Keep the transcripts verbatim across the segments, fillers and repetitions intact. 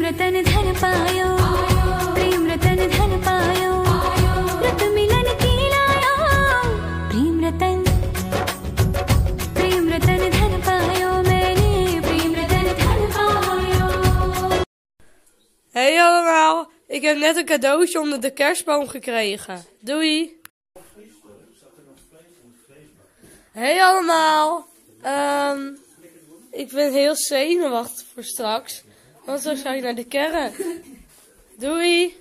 रतन धन पायो, प्रेम रतन धन पायो, रत मिलन की लायो, प्रेम रतन, प्रेम रतन धन पायो, मैंने प्रेम रतन धन पायो. Hey allemaal, ik heb net een cadeautje onder de kerstboom gekregen. Doei! Hey allemaal, um, ik ben heel zenuwachtig voor straks, want zo ga ik naar de kerk. Doei!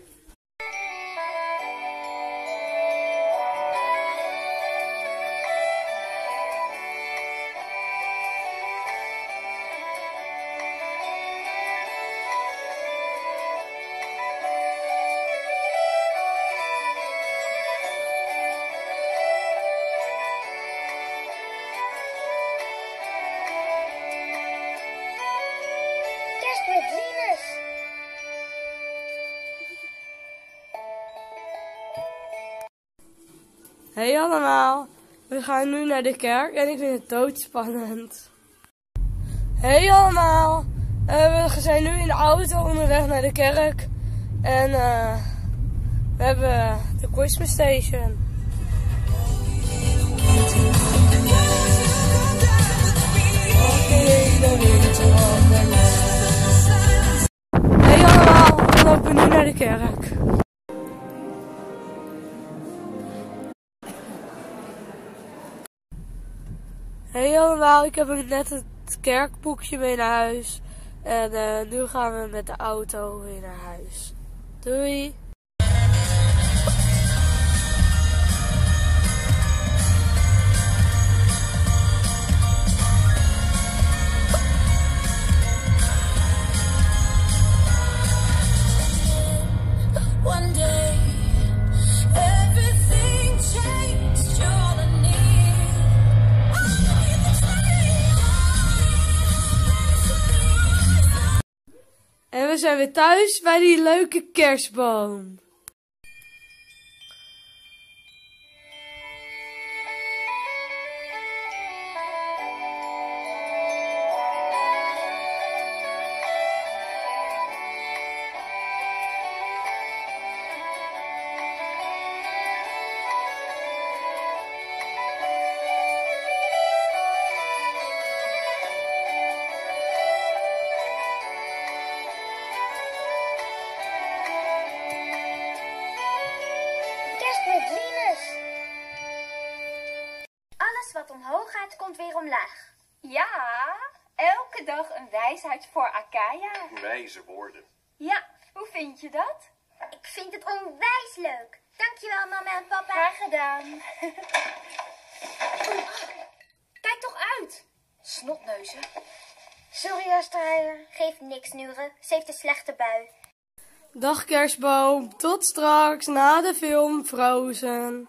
Met Venus. Hey allemaal, we gaan nu naar de kerk en ik vind het doodspannend. Hey allemaal, uh, we zijn nu in de auto onderweg naar de kerk en uh, we hebben de Christmas Station. Hey allemaal, we lopen nu naar de kerk. Hey allemaal, ik heb net het kerkboekje mee naar huis. En uh, nu gaan we met de auto weer naar huis. Doei! One day, everything changed, you're all I need. En we zijn weer thuis bij die leuke kerstboom. Met Venus. Alles wat omhoog gaat, komt weer omlaag. Ja, elke dag een wijsheid voor Akaya. Wijze woorden. Ja, hoe vind je dat? Ik vind het onwijs leuk. Dankjewel, mama en papa. Graag gedaan. Kijk toch uit. Snotneuzen. Sorry, Astraia. Geeft niks, Nure. Ze heeft een slechte bui. Dag kerstboom, tot straks na de film Frozen.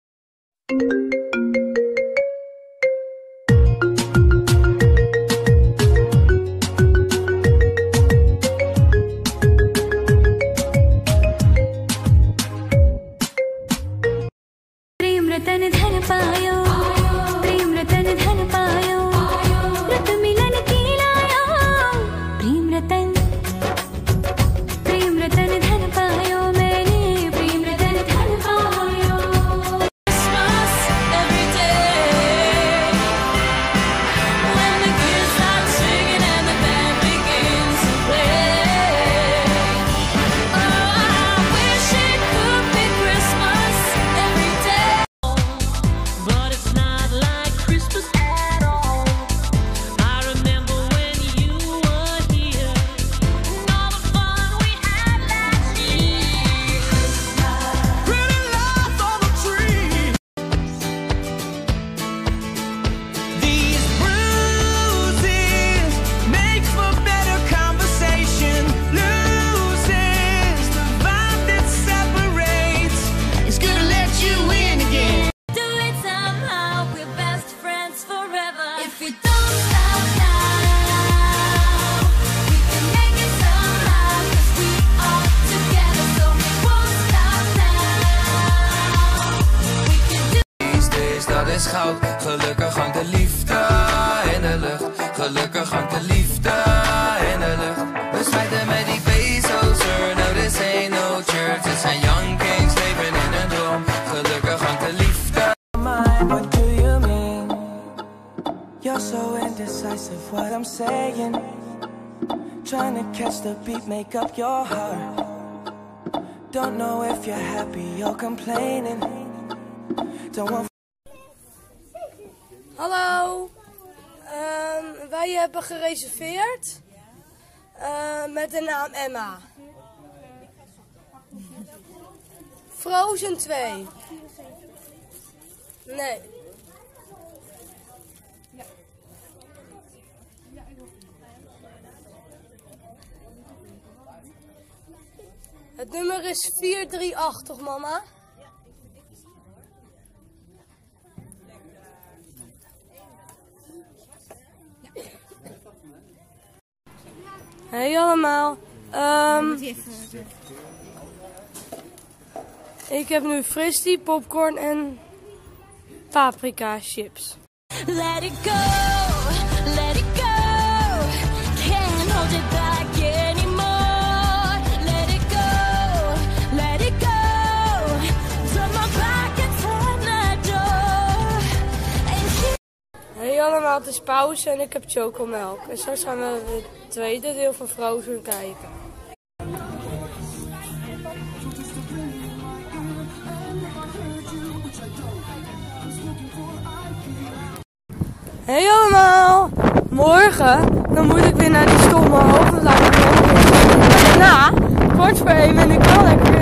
Prem रतन धन पायो, प्रेम रतन धन पायो, रत मिलन की लायो, प्रेम रतन, प्रेम रतन धन पायो, मैंने प्रेम रतन धन पायो. Christmas every day, when the kids start singing and the band begins to play. Oh, I wish it could be Christmas every day, but it's not like Christmas at all. I remember when you were here and all the fun we had last year. Pretty lights on the tree. These bruises make for better conversation. Loses the vibe that separates. It's gonna let you in again. Do it somehow, we're best friends forever. If we don't stop now, we can make it somehow, 'cause we are together, so we won't stop now. We can do These days, dat is goud. Gelukkig hangt de liefde in de lucht. Gelukkig hangt de liefde in de lucht. We smijten met die baby. wanna catch the beat, make up your heart. Don't know if you're happy or complaining. Don't want. Hallo, um, wij hebben gereserveerd uh, met de naam Emma. Frozen twee. Nee. Het nummer is vier drie acht, toch mama? Hey allemaal. Um, ik heb nu fristie, popcorn en paprika chips. Let it go, let it go. Can't hold it back anymore. Let it go, let it go. Turn my back and turn that door. Hey allemaal, het is pauze en ik heb chocomelk. En straks gaan we het tweede deel van Frozen kijken. Hey allemaal, morgen dan moet ik weer naar die stomme hoofdleiding. Maar daarna, kort voor één, ben ik wel lekker